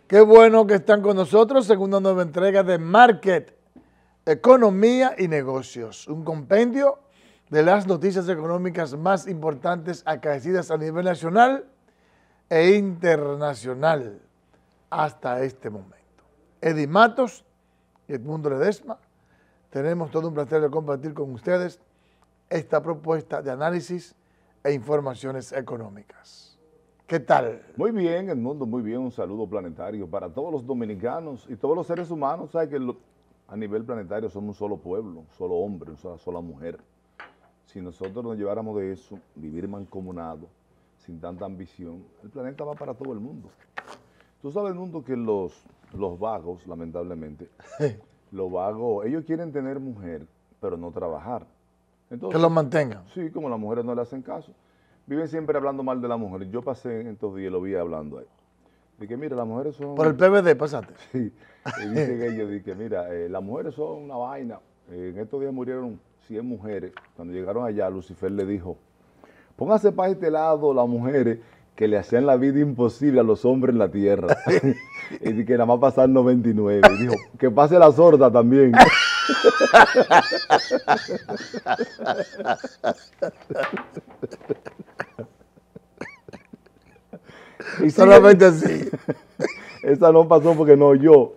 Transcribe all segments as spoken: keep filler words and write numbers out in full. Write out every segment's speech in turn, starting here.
Qué bueno que están con nosotros, segunda nueva entrega de Market, Economía y Negocios, un compendio de las noticias económicas más importantes acaecidas a nivel nacional e internacional hasta este momento. Eddie Matos y Edmundo Ledesma, tenemos todo un placer de compartir con ustedes esta propuesta de análisis e informaciones económicas. ¿Qué tal? Muy bien, Edmundo, muy bien. Un saludo planetario para todos los dominicanos y todos los seres humanos. Sabes que lo, a nivel planetario somos un solo pueblo, un solo hombre, una sola mujer. Si nosotros nos lleváramos de eso, vivir mancomunado, sin tanta ambición, el planeta va para todo el mundo. Tú sabes, Edmundo, que los, los vagos, lamentablemente, los vagos, ellos quieren tener mujer, pero no trabajar. Entonces, que los mantengan. Sí, como las mujeres no le hacen caso. Viven siempre hablando mal de la mujer. Yo pasé en estos días y lo vi hablando ahí. Dije, mira, las mujeres son... ¿Por el P V D pasaste? Sí. Y dicen ellos, dije, mira, eh, las mujeres son una vaina. Eh, en estos días murieron cien mujeres. Cuando llegaron allá, Lucifer le dijo, póngase para este lado las mujeres que le hacían la vida imposible a los hombres en la tierra. Y dije, nada más pasaron noventa y nueve. Y dijo, que pase la sorda también. Y solamente así. Esa no pasó porque no yo.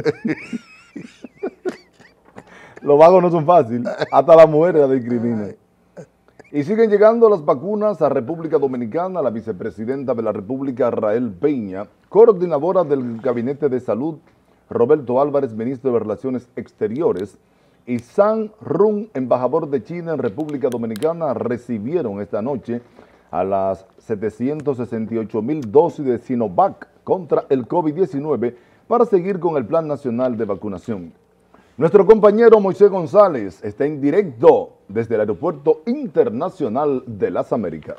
Los vagos no son fáciles. Hasta las mujeres la discriminan. Y siguen llegando las vacunas a República Dominicana. La vicepresidenta de la República, Rael Peña, coordinadora del Gabinete de Salud, Roberto Álvarez, ministro de Relaciones Exteriores, y San Run, embajador de China en República Dominicana, recibieron esta noche a las setecientas sesenta y ocho mil dosis de Sinovac contra el COVID diecinueve para seguir con el Plan Nacional de Vacunación. Nuestro compañero Moisés González está en directo desde el Aeropuerto Internacional de las Américas.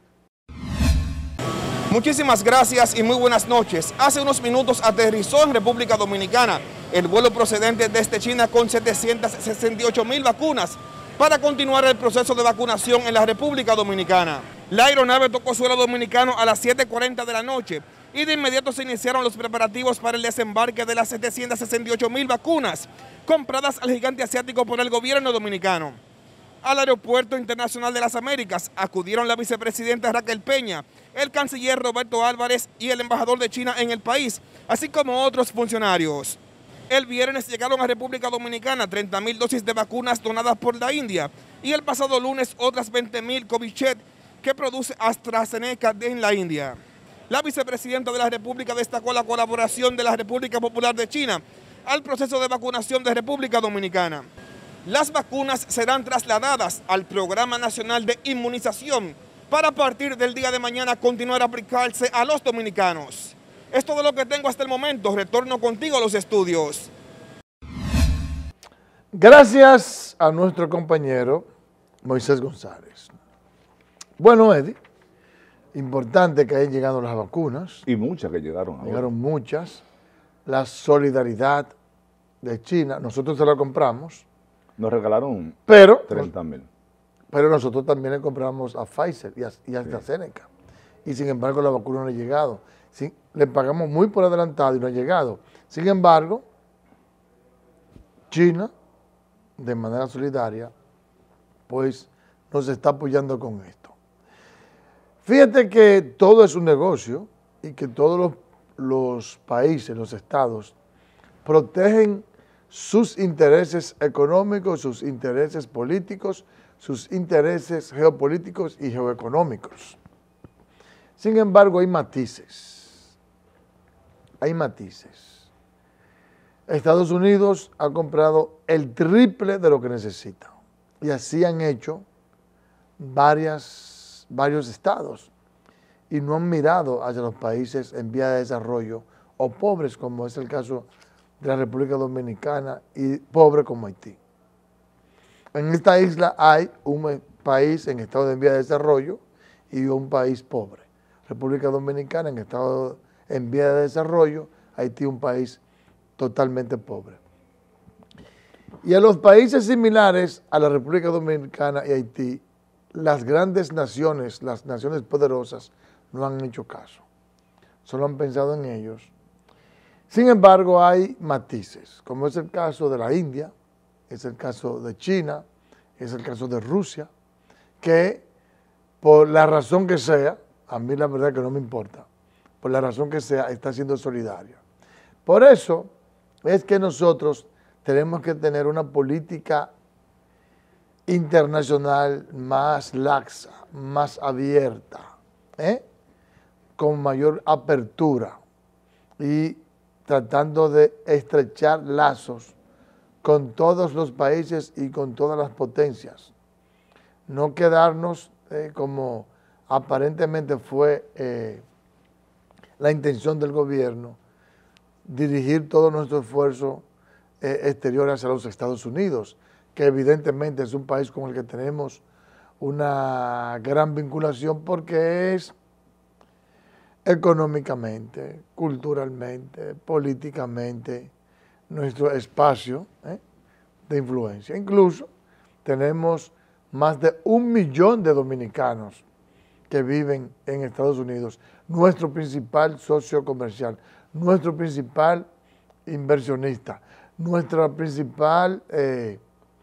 Muchísimas gracias y muy buenas noches. Hace unos minutos aterrizó en República Dominicana el vuelo procedente desde China con setecientas sesenta y ocho mil vacunas para continuar el proceso de vacunación en la República Dominicana. La aeronave tocó suelo dominicano a las siete cuarenta de la noche y de inmediato se iniciaron los preparativos para el desembarque de las setecientas sesenta y ocho mil vacunas compradas al gigante asiático por el gobierno dominicano. Al Aeropuerto Internacional de las Américas acudieron la vicepresidenta Raquel Peña, el canciller Roberto Álvarez y el embajador de China en el país, así como otros funcionarios. El viernes llegaron a República Dominicana treinta mil dosis de vacunas donadas por la India y el pasado lunes otras veinte mil Covishield que produce AstraZeneca en la India. La vicepresidenta de la República destacó la colaboración de la República Popular de China al proceso de vacunación de República Dominicana. Las vacunas serán trasladadas al Programa Nacional de Inmunización para a partir del día de mañana continuar a aplicarse a los dominicanos. Es todo lo que tengo hasta el momento. Retorno contigo a los estudios. Gracias a nuestro compañero Moisés González. Bueno, Eddie, importante que hayan llegado las vacunas. Y muchas que llegaron ahora. Llegaron muchas. La solidaridad de China, nosotros se la compramos. Nos regalaron pero, treinta mil. Pero nosotros también le compramos a Pfizer y a, y a AstraZeneca. Sí. Y sin embargo la vacuna no ha llegado. Sí, le pagamos muy por adelantado y no ha llegado. Sin embargo, China, de manera solidaria, pues nos está apoyando con esto. Fíjate que todo es un negocio y que todos los, los países, los estados, protegen sus intereses económicos, sus intereses políticos, sus intereses geopolíticos y geoeconómicos. Sin embargo, hay matices. Hay matices. Estados Unidos ha comprado el triple de lo que necesita. Y así han hecho varias, varios estados. Y no han mirado hacia los países en vía de desarrollo o pobres, como es el caso de la República Dominicana, y pobres como Haití. En esta isla hay un país en estado de vía de desarrollo y un país pobre. República Dominicana en estado en vía de desarrollo, Haití un país totalmente pobre. Y a los países similares a la República Dominicana y Haití, las grandes naciones, las naciones poderosas, no han hecho caso. Solo han pensado en ellos. Sin embargo, hay matices, como es el caso de la India, es el caso de China, es el caso de Rusia, que por la razón que sea, a mí la verdad que no me importa, por la razón que sea, está siendo solidaria. Por eso es que nosotros tenemos que tener una política internacional más laxa, más abierta, ¿eh? con mayor apertura y tratando de estrechar lazos con todos los países y con todas las potencias. No quedarnos eh, como aparentemente fue eh, la intención del gobierno, dirigir todo nuestro esfuerzo eh, exterior hacia los Estados Unidos, que evidentemente es un país con el que tenemos una gran vinculación porque es económicamente, culturalmente, políticamente, nuestro espacio ¿eh? de influencia. Incluso tenemos más de un millón de dominicanos que viven en Estados Unidos, nuestro principal socio comercial, nuestro principal inversionista, nuestro principal eh,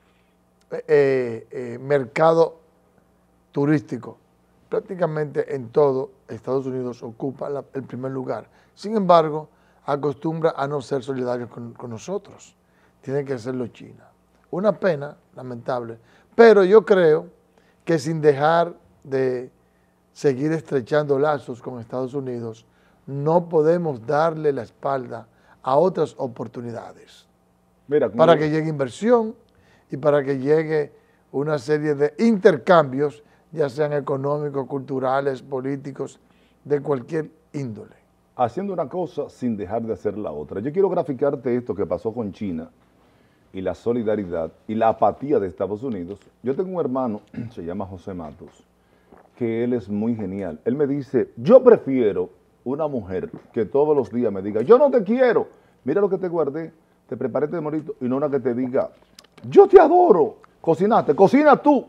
eh, eh, mercado turístico. Prácticamente en todo Estados Unidos ocupa la, el primer lugar. Sin embargo, acostumbra a no ser solidario con, con nosotros. Tiene que hacerlo China. Una pena, lamentable, pero yo creo que sin dejar de seguir estrechando lazos con Estados Unidos, no podemos darle la espalda a otras oportunidades. Mira, para que llegue inversión y para que llegue una serie de intercambios, ya sean económicos, culturales, políticos, de cualquier índole. Haciendo una cosa sin dejar de hacer la otra. Yo quiero graficarte esto que pasó con China y la solidaridad y la apatía de Estados Unidos. Yo tengo un hermano, se llama José Matos, que él es muy genial. Él me dice, yo prefiero una mujer que todos los días me diga, yo no te quiero, mira lo que te guardé, te preparé de morito, y no una que te diga, yo te adoro, cocinaste, cocina tú.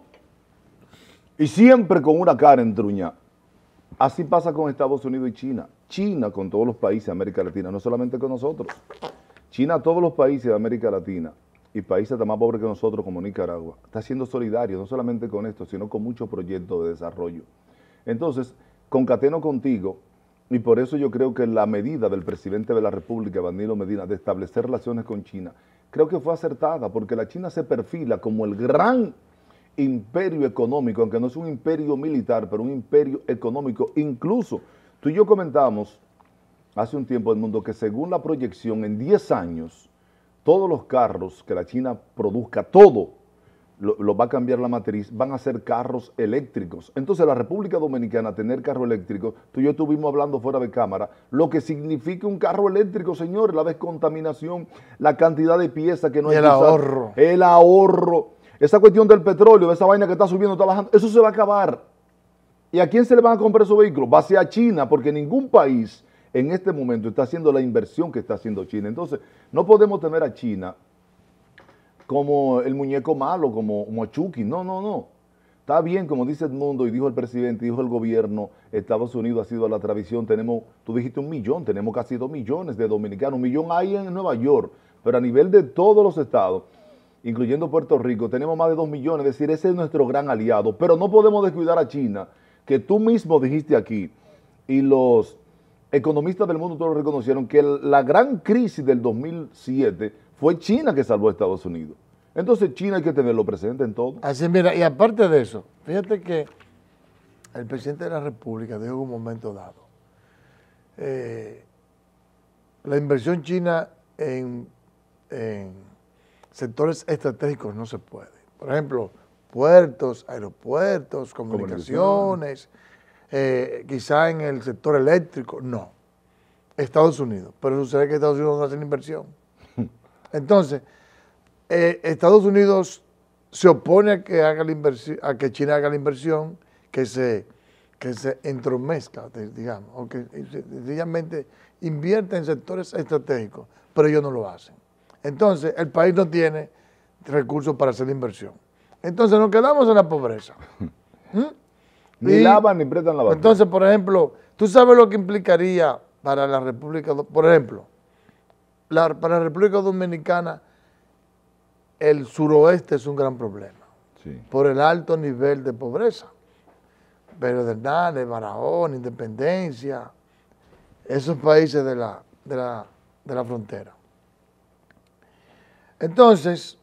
Y siempre con una cara entruñada. Así pasa con Estados Unidos y China. China con todos los países de América Latina, no solamente con nosotros. China, todos los países de América Latina y países tan más pobres que nosotros como Nicaragua, está siendo solidario, no solamente con esto, sino con muchos proyectos de desarrollo. Entonces, concateno contigo, y por eso yo creo que la medida del presidente de la República, Danilo Medina, de establecer relaciones con China, creo que fue acertada, porque la China se perfila como el gran imperio económico, aunque no es un imperio militar, pero un imperio económico. Incluso, tú y yo comentamos hace un tiempo, Edmundo, que según la proyección, en diez años, todos los carros que la China produzca, todo lo, lo va a cambiar la matriz, van a ser carros eléctricos. Entonces, la República Dominicana, tener carro eléctrico, tú y yo estuvimos hablando fuera de cámara, lo que significa un carro eléctrico, señores, la descontaminación, la cantidad de piezas que no hay que usar, el ahorro. El ahorro. Esa cuestión del petróleo, esa vaina que está subiendo, está bajando, eso se va a acabar. ¿Y a quién se le van a comprar esos vehículos? Va a ser a China, porque ningún país en este momento está haciendo la inversión que está haciendo China. Entonces, no podemos tener a China como el muñeco malo, como, como Chucky. No, no, no. Está bien, como dice Edmundo y dijo el presidente, dijo el gobierno, Estados Unidos ha sido a la tradición, tenemos, tú dijiste un millón, tenemos casi dos millones de dominicanos, un millón hay en Nueva York, pero a nivel de todos los estados, incluyendo Puerto Rico, tenemos más de dos millones, es decir, ese es nuestro gran aliado, pero no podemos descuidar a China, que tú mismo dijiste aquí, y los economistas del mundo todos lo reconocieron, que la gran crisis del dos mil siete fue China que salvó a Estados Unidos. Entonces China hay que tenerlo presente en todo. Así, mira, y aparte de eso, fíjate que el presidente de la República dijo en un momento dado, eh, la inversión china en, en sectores estratégicos no se puede. Por ejemplo, puertos, aeropuertos, comunicaciones, eh, quizá en el sector eléctrico, no. Estados Unidos, pero sucede que Estados Unidos no hace la inversión. Entonces, eh, Estados Unidos se opone a que, haga la inversión, a que China haga la inversión, que se, que se entromezca, digamos, o que sencillamente invierta en sectores estratégicos, pero ellos no lo hacen. Entonces, el país no tiene recursos para hacer la inversión. Entonces, nos quedamos en la pobreza. ¿Mm? Ni y, lavan ni prestan la basura. Entonces, por ejemplo, ¿tú sabes lo que implicaría para la República? Por ejemplo, la, para la República Dominicana el suroeste es un gran problema, sí, por el alto nivel de pobreza. Pedernales, Barahona, Independencia, esos países de la, de la, de la frontera. Entonces,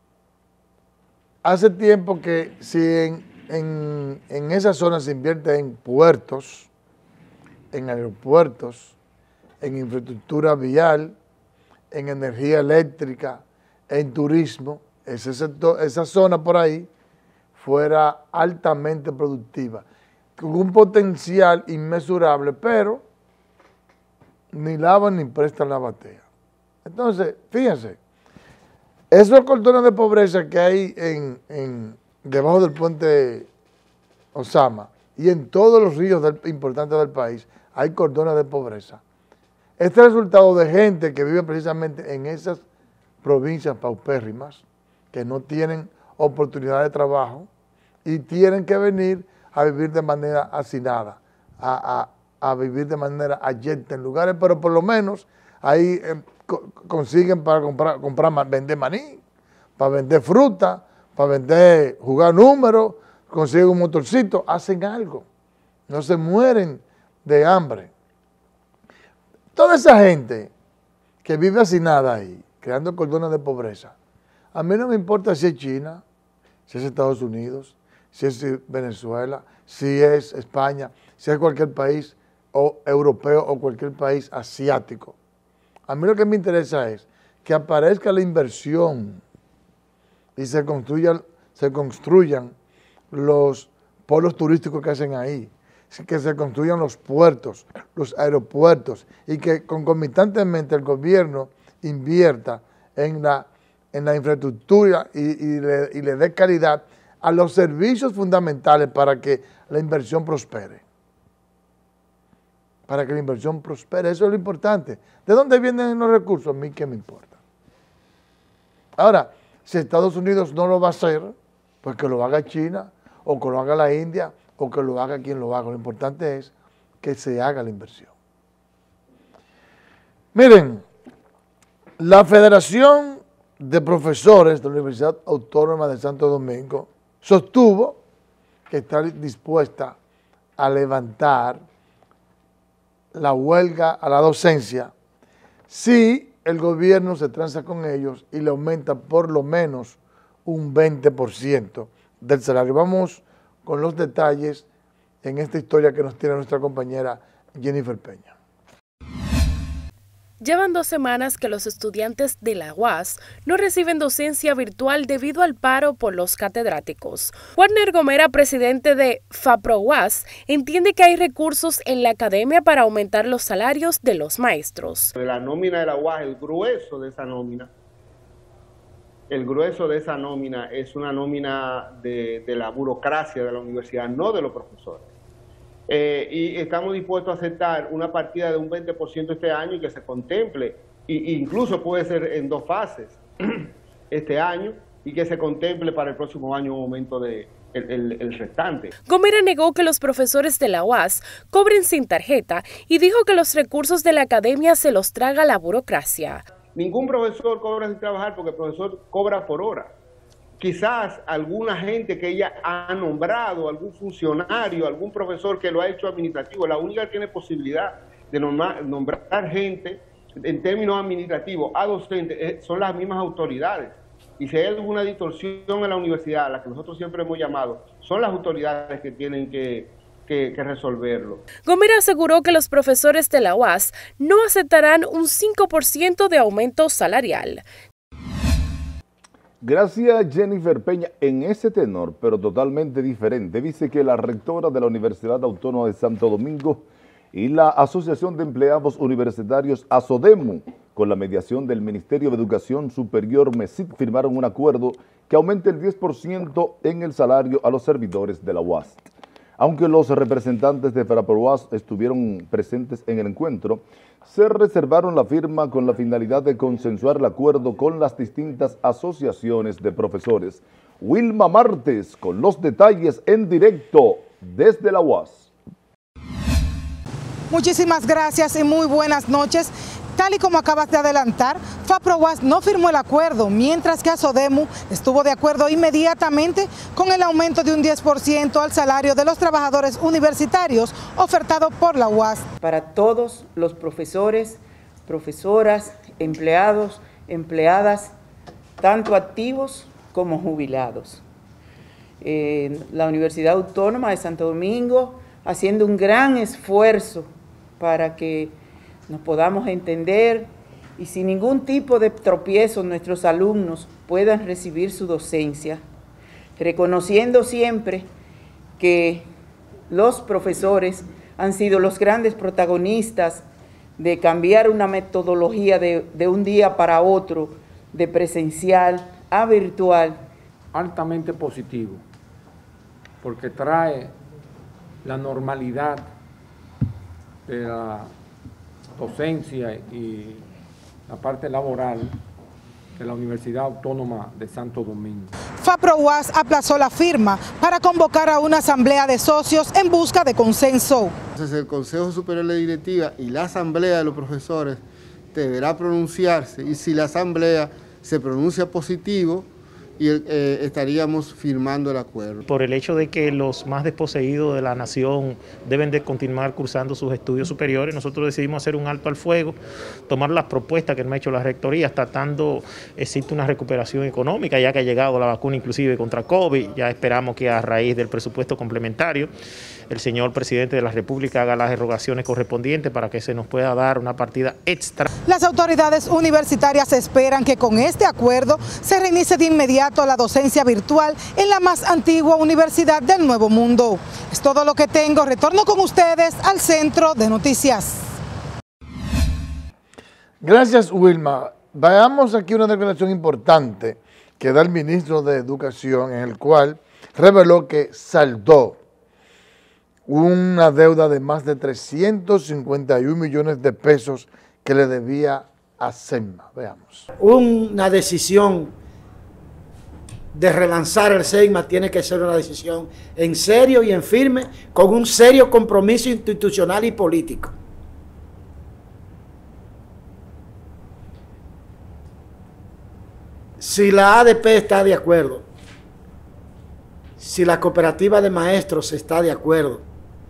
hace tiempo que si en, en, en esa zona se invierte en puertos, en aeropuertos, en infraestructura vial, en energía eléctrica, en turismo, ese sector, esa zona por ahí fuera altamente productiva, con un potencial inmesurable, pero ni lavan ni prestan la batea. Entonces, fíjense, esos cordones de pobreza que hay en, en, debajo del puente Osama y en todos los ríos del, importantes del país, hay cordones de pobreza. Este es el resultado de gente que vive precisamente en esas provincias paupérrimas, que no tienen oportunidad de trabajo y tienen que venir a vivir de manera hacinada, a, a, a vivir de manera ayerta en lugares, pero por lo menos ahí eh, co consiguen para comprar, comprar, vender maní, para vender fruta, para vender, jugar números, consiguen un motorcito, hacen algo, no se mueren de hambre. Toda esa gente que vive hacinada ahí, creando cordones de pobreza, a mí no me importa si es China, si es Estados Unidos, si es Venezuela, si es España, si es cualquier país o europeo o cualquier país asiático. A mí lo que me interesa es que aparezca la inversión y se construyan, se construyan los polos turísticos que hacen ahí, que se construyan los puertos, los aeropuertos y que concomitantemente el gobierno invierta en la, en la infraestructura y, y, le, y le dé calidad a los servicios fundamentales para que la inversión prospere. Para que la inversión prospere, eso es lo importante. ¿De dónde vienen los recursos? A mí qué me importa. Ahora, si Estados Unidos no lo va a hacer, pues que lo haga China, o que lo haga la India, o que lo haga quien lo haga. Lo importante es que se haga la inversión. Miren, la Federación de Profesores de la Universidad Autónoma de Santo Domingo sostuvo que está dispuesta a levantar la huelga a la docencia si el gobierno se transa con ellos y le aumenta por lo menos un veinte por ciento del salario. Vamos con los detalles en esta historia que nos tiene nuestra compañera Jennifer Peña. Llevan dos semanas que los estudiantes de la U A S no reciben docencia virtual debido al paro por los catedráticos. Warner Gomera, presidente de FAPRO-U A S, entiende que hay recursos en la academia para aumentar los salarios de los maestros. La nómina de la U A S, el grueso de esa nómina, el grueso de esa nómina es una nómina de, de la burocracia de la universidad, no de los profesores. Eh, y estamos dispuestos a aceptar una partida de un veinte por ciento este año y que se contemple, e incluso puede ser en dos fases este año, y que se contemple para el próximo año un aumento de el, el, el restante. Gomera negó que los profesores de la U A S cobren sin tarjeta y dijo que los recursos de la academia se los traga la burocracia. Ningún profesor cobra sin trabajar porque el profesor cobra por hora. Quizás alguna gente que ella ha nombrado, algún funcionario, algún profesor que lo ha hecho administrativo, la única que tiene posibilidad de nombrar, nombrar gente en términos administrativos a docentes son las mismas autoridades. Y si hay alguna distorsión en la universidad, a la que nosotros siempre hemos llamado, son las autoridades que tienen que, que, que resolverlo. Gomera aseguró que los profesores de la U A S no aceptarán un cinco por ciento de aumento salarial. Gracias, Jennifer Peña. En ese tenor, pero totalmente diferente, dice que la rectora de la Universidad Autónoma de Santo Domingo y la Asociación de Empleados Universitarios ASODEMU, con la mediación del Ministerio de Educación Superior MESID, firmaron un acuerdo que aumente el diez por ciento en el salario a los servidores de la U A S. Aunque los representantes de FAPRO-U A S estuvieron presentes en el encuentro, se reservaron la firma con la finalidad de consensuar el acuerdo con las distintas asociaciones de profesores. Wilma Martes con los detalles en directo desde la U A S. Muchísimas gracias y muy buenas noches. Tal y como acabas de adelantar, FAPROWAS no firmó el acuerdo, mientras que ASODEMU estuvo de acuerdo inmediatamente con el aumento de un diez por ciento al salario de los trabajadores universitarios ofertado por la U A S. Para todos los profesores, profesoras, empleados, empleadas, tanto activos como jubilados. Eh, la Universidad Autónoma de Santo Domingo haciendo un gran esfuerzo para que nos podamos entender y sin ningún tipo de tropiezo nuestros alumnos puedan recibir su docencia, reconociendo siempre que los profesores han sido los grandes protagonistas de cambiar una metodología de, de un día para otro, de presencial a virtual. Altamente positivo, porque trae la normalidad de la docencia y la parte laboral de la Universidad Autónoma de Santo Domingo. FAPROWAS aplazó la firma para convocar a una asamblea de socios en busca de consenso. Entonces el Consejo Superior de Directiva y la asamblea de los profesores deberá pronunciarse, y si la asamblea se pronuncia positivo, y eh, estaríamos firmando el acuerdo. Por el hecho de que los más desposeídos de la nación deben de continuar cursando sus estudios superiores, nosotros decidimos hacer un alto al fuego, tomar las propuestas que nos ha hecho la Rectoría, tratando, existe una recuperación económica, ya que ha llegado la vacuna inclusive contra COVID, ya esperamos que a raíz del presupuesto complementario, el señor presidente de la República haga las erogaciones correspondientes para que se nos pueda dar una partida extra. Las autoridades universitarias esperan que con este acuerdo se reinicie de inmediato la docencia virtual en la más antigua universidad del Nuevo Mundo. Es todo lo que tengo. Retorno con ustedes al Centro de Noticias. Gracias, Wilma. Veamos aquí una declaración importante que da el ministro de Educación, en el cual reveló que saldó una deuda de más de trescientos cincuenta y un millones de pesos que le debía a SEGMA. Veamos. Una decisión de relanzar el SEGMA tiene que ser una decisión en serio y en firme, con un serio compromiso institucional y político. Si la A D P está de acuerdo, si la cooperativa de maestros está de acuerdo,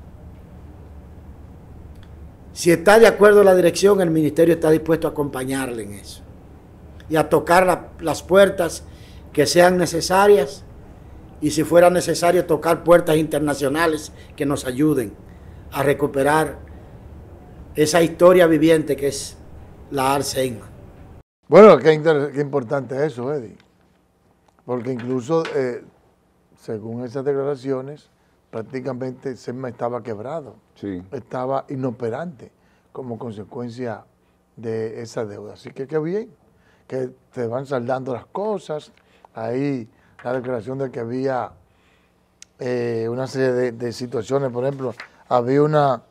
si está de acuerdo la dirección, el ministerio está dispuesto a acompañarle en eso y a tocar la, las puertas que sean necesarias, y si fuera necesario tocar puertas internacionales que nos ayuden a recuperar esa historia viviente que es la A R SEGMA. Bueno, qué, inter, qué importante eso, Eddie, porque incluso eh, según esas declaraciones, prácticamente SEGMA estaba quebrado, sí. Estaba inoperante como consecuencia de esa deuda. Así que qué bien, que te van saldando las cosas. Ahí la declaración de que había eh, una serie de, de situaciones, por ejemplo, había una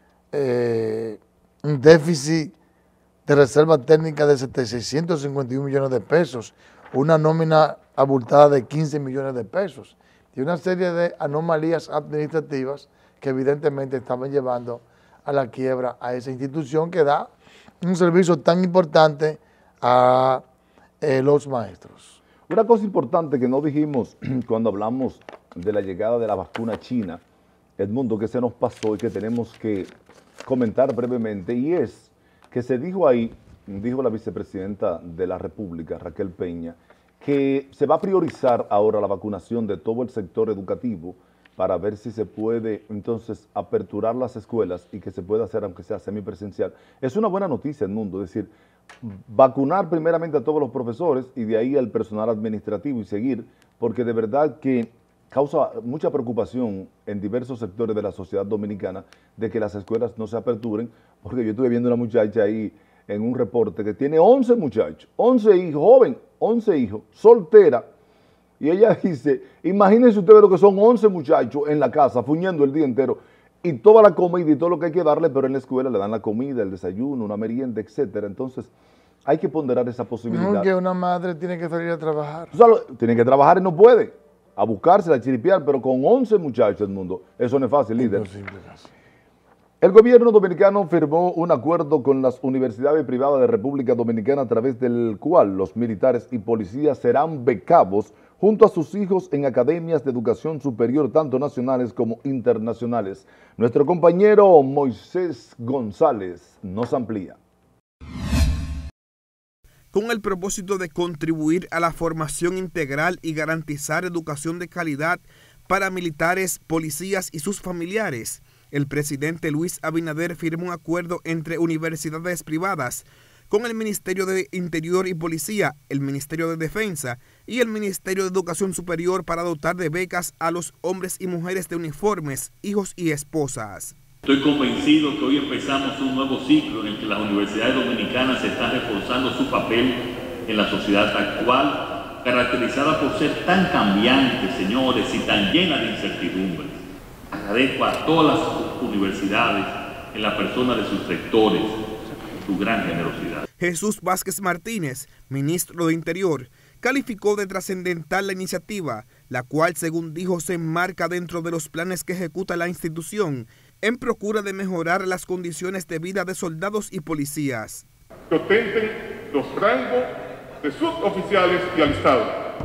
eh, un déficit de reserva técnica de seiscientos cincuenta y un millones de pesos, una nómina abultada de quince millones de pesos y una serie de anomalías administrativas que evidentemente estaban llevando a la quiebra a esa institución que da un servicio tan importante a eh, los maestros. Una cosa importante que no dijimos cuando hablamos de la llegada de la vacuna china, Edmundo, que se nos pasó y que tenemos que comentar brevemente, y es que se dijo ahí, dijo la vicepresidenta de la República, Raquel Peña, que se va a priorizar ahora la vacunación de todo el sector educativo para ver si se puede entonces aperturar las escuelas y que se pueda hacer aunque sea semipresencial. Es una buena noticia, Edmundo, es decir, vacunar primeramente a todos los profesores y de ahí al personal administrativo y seguir, porque de verdad que causa mucha preocupación en diversos sectores de la sociedad dominicana de que las escuelas no se aperturen, porque yo estuve viendo una muchacha ahí en un reporte que tiene once muchachos, once hijos, joven, once hijos, soltera, y ella dice, imagínense ustedes lo que son once muchachos en la casa, fuñendo el día entero, y toda la comida y todo lo que hay que darle, pero en la escuela le dan la comida, el desayuno, una merienda, etcétera. Entonces, hay que ponderar esa posibilidad. No, que una madre tiene que salir a trabajar. O sea, tiene que trabajar y no puede, a buscarse, a chiripiar, pero con once muchachos del mundo, eso no es fácil, líder. Imposible, casi. El gobierno dominicano firmó un acuerdo con las universidades privadas de República Dominicana a través del cual los militares y policías serán becados junto a sus hijos en academias de educación superior tanto nacionales como internacionales. Nuestro compañero Moisés González nos amplía. Con el propósito de contribuir a la formación integral y garantizar educación de calidad para militares, policías y sus familiares, el presidente Luis Abinader firmó un acuerdo entre universidades privadas con el Ministerio de Interior y Policía, el Ministerio de Defensa y el Ministerio de Educación Superior para dotar de becas a los hombres y mujeres de uniformes, hijos y esposas. Estoy convencido que hoy empezamos un nuevo ciclo en el que las universidades dominicanas están reforzando su papel en la sociedad actual, caracterizada por ser tan cambiante, señores, y tan llena de incertidumbres. Agradezco a todas las universidades en la persona de sus rectores su gran generosidad. Jesús Vázquez Martínez, ministro de Interior, calificó de trascendental la iniciativa, la cual, según dijo, se enmarca dentro de los planes que ejecuta la institución en procura de mejorar las condiciones de vida de soldados y policías. Que ostenten los rangos de suboficiales y alistados.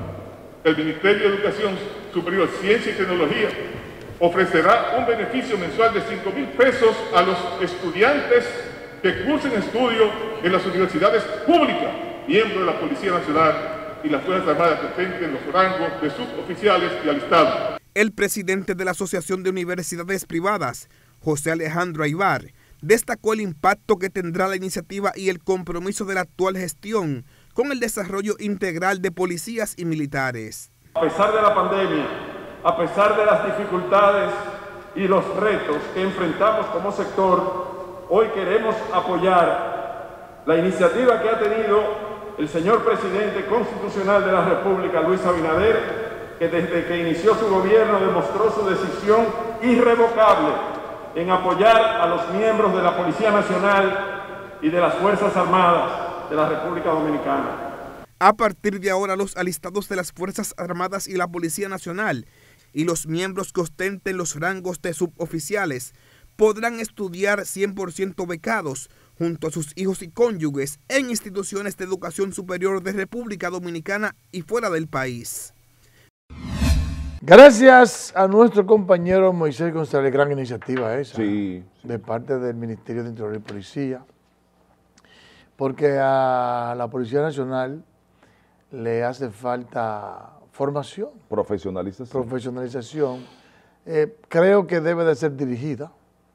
El Ministerio de Educación Superior, Ciencia y Tecnología ofrecerá un beneficio mensual de cinco mil pesos a los estudiantes que cursen estudio en las universidades públicas, miembros de la Policía Nacional y las Fuerzas Armadas que ostenten los rangos de suboficiales y alistados. El presidente de la Asociación de Universidades Privadas, José Alejandro Aybar, destacó el impacto que tendrá la iniciativa y el compromiso de la actual gestión con el desarrollo integral de policías y militares. A pesar de la pandemia, a pesar de las dificultades y los retos que enfrentamos como sector, hoy queremos apoyar la iniciativa que ha tenido el señor presidente constitucional de la República, Luis Abinader, que desde que inició su gobierno demostró su decisión irrevocable en apoyar a los miembros de la Policía Nacional y de las Fuerzas Armadas de la República Dominicana. A partir de ahora, los alistados de las Fuerzas Armadas y la Policía Nacional y los miembros que ostenten los rangos de suboficiales podrán estudiar cien por ciento becados junto a sus hijos y cónyuges en instituciones de educación superior de República Dominicana y fuera del país. Gracias a nuestro compañero Moisés González, gran iniciativa esa, sí, sí. de parte del Ministerio de Interior y Policía, porque a la Policía Nacional le hace falta formación. Profesionalización. Profesionalización. Eh, creo que debe de ser dirigida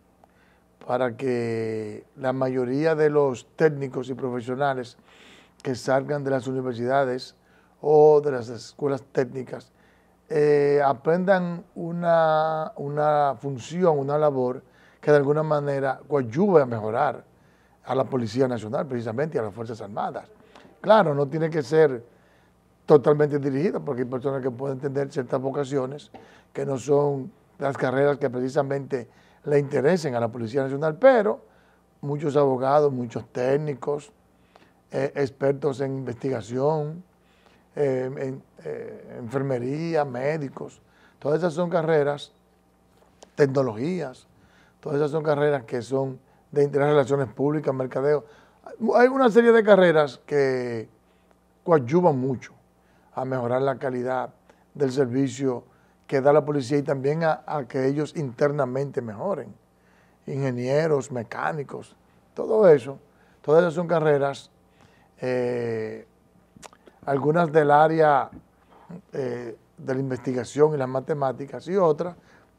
para que la mayoría de los técnicos y profesionales que salgan de las universidades o de las escuelas técnicas eh, aprendan una, una función, una labor que de alguna manera ayude a mejorar a la Policía Nacional, precisamente, y a las Fuerzas Armadas. Claro, no tiene que ser totalmente dirigida, porque hay personas que pueden tener ciertas vocaciones que no son las carreras que precisamente le interesen a la Policía Nacional, pero muchos abogados, muchos técnicos, eh, expertos en investigación, eh, en eh, enfermería, médicos, todas esas son carreras, tecnologías, todas esas son carreras que son de interés, relaciones públicas, mercadeo. Hay una serie de carreras que coadyuvan mucho a mejorar la calidad del servicio que da la policía y también a, a que ellos internamente mejoren. Ingenieros, mecánicos, todo eso, todas esas son carreras, eh, algunas del área eh, de la investigación y las matemáticas y otras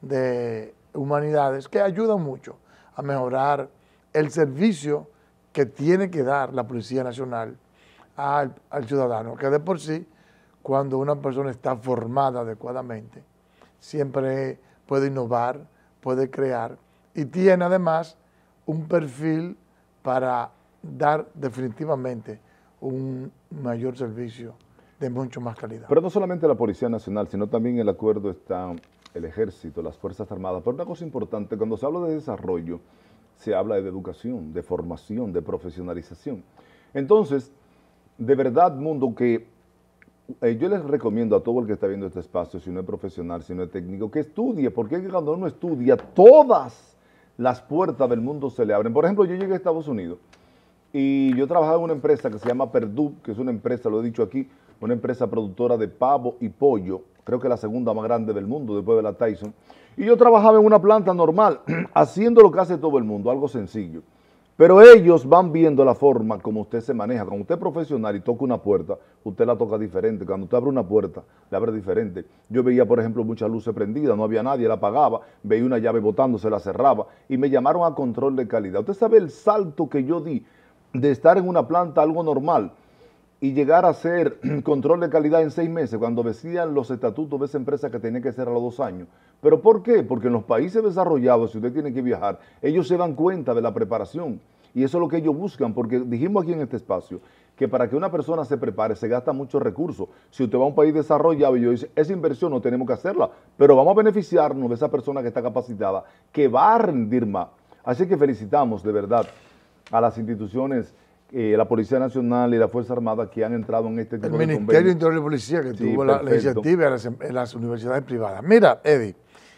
de humanidades que ayudan mucho a mejorar el servicio que tiene que dar la Policía Nacional al, al ciudadano, que de por sí, cuando una persona está formada adecuadamente, siempre puede innovar, puede crear y tiene además un perfil para dar definitivamente un mayor servicio de mucho más calidad. Pero no solamente la Policía Nacional, sino también en el acuerdo está el Ejército, las Fuerzas Armadas. Pero una cosa importante, cuando se habla de desarrollo, se habla de educación, de formación, de profesionalización. Entonces, de verdad, mundo, que eh, yo les recomiendo a todo el que está viendo este espacio, si no es profesional, si no es técnico, que estudie, porque cuando uno estudia, todas las puertas del mundo se le abren. Por ejemplo, yo llegué a Estados Unidos y yo trabajaba en una empresa que se llama Perdue, que es una empresa, lo he dicho aquí, una empresa productora de pavo y pollo, creo que la segunda más grande del mundo después de la Tyson. Y yo trabajaba en una planta normal, haciendo lo que hace todo el mundo, algo sencillo. Pero ellos van viendo la forma como usted se maneja. Cuando usted es profesional y toca una puerta, usted la toca diferente. Cuando usted abre una puerta, la abre diferente. Yo veía, por ejemplo, muchas luces prendidas, no había nadie, la apagaba, veía una llave botándose, la cerraba y me llamaron a control de calidad. Usted sabe el salto que yo di de estar en una planta algo normal y llegar a hacer control de calidad en seis meses, cuando decían los estatutos de esa empresa que tenía que ser a los dos años. ¿Pero por qué? Porque en los países desarrollados, si usted tiene que viajar, ellos se dan cuenta de la preparación. Y eso es lo que ellos buscan, porque dijimos aquí en este espacio que para que una persona se prepare se gasta muchos recursos. Si usted va a un país desarrollado y yo dice, esa inversión no tenemos que hacerla, pero vamos a beneficiarnos de esa persona que está capacitada, que va a rendir más. Así que felicitamos de verdad a las instituciones, eh, la Policía Nacional y la Fuerza Armada que han entrado en este tipo de convenios. El Ministerio de Interior y Policía que Sí, tuvo la, la iniciativa en las, en las universidades privadas. Mira, Eddie,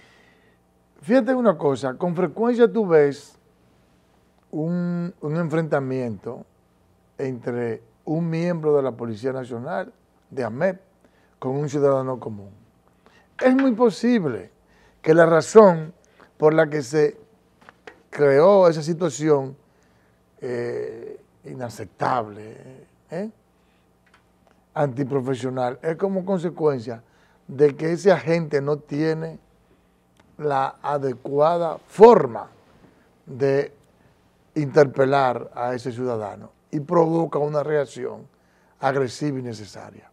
fíjate una cosa, con frecuencia tú ves un, un enfrentamiento entre un miembro de la Policía Nacional, de AMEP, con un ciudadano común. Es muy posible que la razón por la que se creó esa situación eh, inaceptable, ¿eh? antiprofesional, es como consecuencia de que ese agente no tiene la adecuada forma de interpelar a ese ciudadano y provoca una reacción agresiva y necesaria.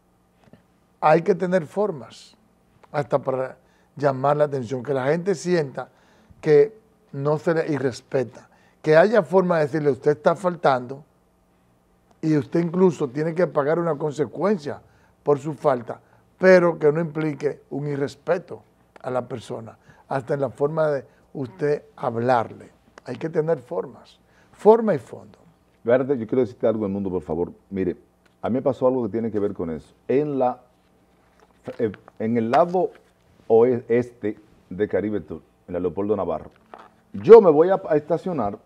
Hay que tener formas hasta para llamar la atención, que la gente sienta que no se le irrespeta, que haya forma de decirle, usted está faltando y usted incluso tiene que pagar una consecuencia por su falta, pero que no implique un irrespeto a la persona, hasta en la forma de usted hablarle. Hay que tener formas, forma y fondo. Verde, yo quiero decirte algo al mundo, por favor. Mire, a mí me pasó algo que tiene que ver con eso. En, la, en el lado oeste de Caribe Tour, en la Leopoldo Navarro, yo me voy a, a estacionar,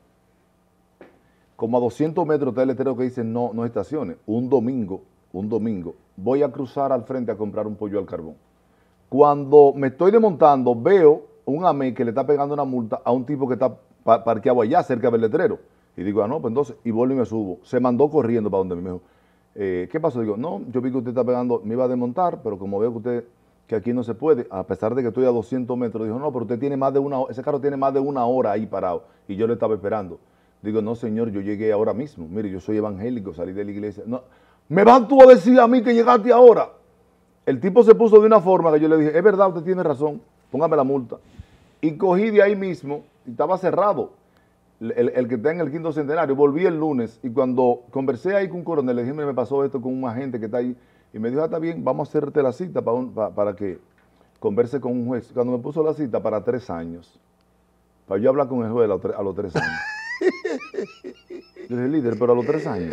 como a doscientos metros está el letrero que dice no, no estaciones. Un domingo, un domingo, voy a cruzar al frente a comprar un pollo al carbón. Cuando me estoy desmontando, veo un AME que le está pegando una multa a un tipo que está pa parqueado allá cerca del letrero. Y digo, ah, no, pues entonces, y vuelvo y me subo. Se mandó corriendo para donde me dijo, eh, ¿qué pasó? Digo, no, yo vi que usted está pegando, me iba a desmontar, pero como veo que usted, que aquí no se puede, a pesar de que estoy a doscientos metros, dijo, no, pero usted tiene más de una hora, ese carro tiene más de una hora ahí parado, y yo le estaba esperando. Digo, no, señor, yo llegué ahora mismo, mire, yo soy evangélico, salí de la iglesia. No, ¿me vas tú a decir a mí que llegaste ahora? El tipo se puso de una forma que yo le dije, es verdad, usted tiene razón, póngame la multa. Y cogí de ahí mismo, y estaba cerrado, el, el que está en el quinto centenario. Volví el lunes, y cuando conversé ahí con un coronel, le dije, me pasó esto con un agente que está ahí, y me dijo, ah, está bien, vamos a hacerte la cita para, un, para, para que converse con un juez. Cuando me puso la cita para tres años, para yo hablar con el juez a los, a los tres años. Yo le dije, líder, pero a los tres años,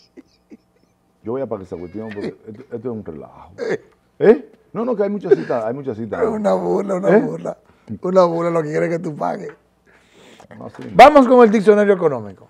yo voy a pagar esa cuestión porque esto, esto es un relajo. ¿Eh? No, no, que hay muchas citas, hay muchas citas. Es una burla, una ¿Eh? burla. Una burla lo que quiere que tú pagues. No, sí. Vamos con el diccionario económico.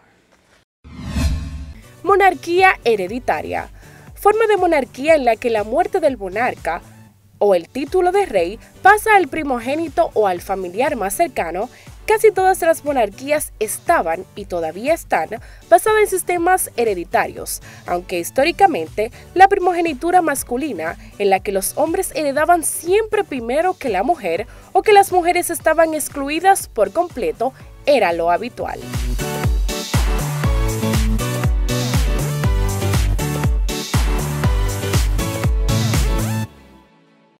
Monarquía hereditaria. Forma de monarquía en la que la muerte del monarca o el título de rey pasa al primogénito o al familiar más cercano. Casi todas las monarquías estaban, y todavía están, basadas en sistemas hereditarios, aunque históricamente la primogenitura masculina, en la que los hombres heredaban siempre primero que la mujer, o que las mujeres estaban excluidas por completo, era lo habitual.